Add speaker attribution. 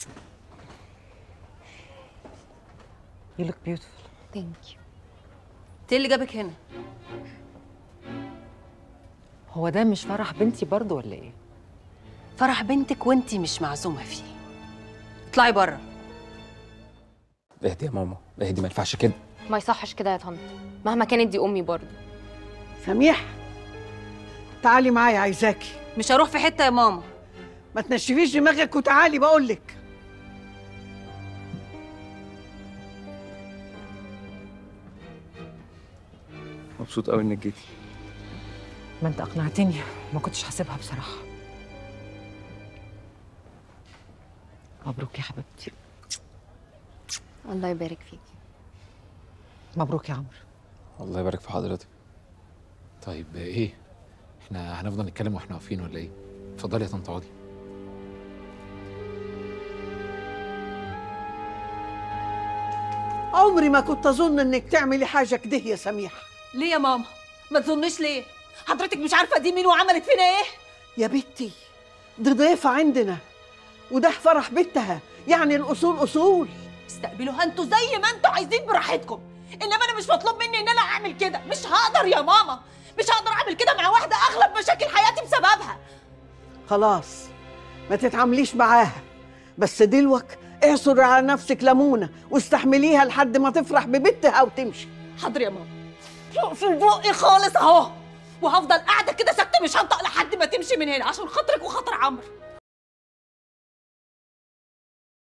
Speaker 1: You look beautiful.
Speaker 2: Thank you.
Speaker 3: انت اللي جابك هنا؟
Speaker 1: هو ده مش فرح بنتي برضه ولا ايه؟
Speaker 3: فرح بنتك وانت مش معزومه فيه. اطلعي بره.
Speaker 4: اهدي يا ماما، اهدي، ما ينفعش كده.
Speaker 2: ما يصحش كده يا طنط، مهما كانت دي امي برضه.
Speaker 5: سميح تعالي معايا عايزاكي.
Speaker 3: مش هروح في حته يا ماما.
Speaker 5: ما تنشفيش دماغك وتعالي بقولك.
Speaker 4: مبسوط قوي انك جيتي.
Speaker 1: ما انت اقنعتني، ما كنتش هسيبها بصراحه. مبروك يا حبيبتي.
Speaker 2: الله يبارك فيكي.
Speaker 1: مبروك يا عمرو.
Speaker 4: الله يبارك في حضرتك.
Speaker 6: طيب ايه؟ احنا هنفضل نتكلم واحنا واقفين ولا ايه؟ اتفضلي يا طنط اقعدي.
Speaker 5: عمري ما كنت اظن انك تعملي حاجه كده يا سميح.
Speaker 3: ليه يا ماما؟ ما تظنيش ليه؟ حضرتك مش عارفه دي مين وعملت فينا ايه؟
Speaker 5: يا بنتي دي ضيفه عندنا وده فرح بنتها، يعني الاصول اصول.
Speaker 3: استقبلوها انتوا زي ما انتوا عايزين براحتكم، انما انا مش مطلوب مني ان انا اعمل كده. مش هقدر يا ماما، مش هقدر اعمل كده مع واحده اغلب مشاكل حياتي بسببها.
Speaker 5: خلاص ما تتعامليش معاها، بس دلوك اعصري على نفسك ليمونه واستحمليها لحد ما تفرح ببنتها وتمشي.
Speaker 3: حاضر يا ماما، في بقي خالص اهو، وهفضل قاعده كده ساكته مش هنطق لحد ما تمشي من هنا عشان خاطرك وخاطر عمرو.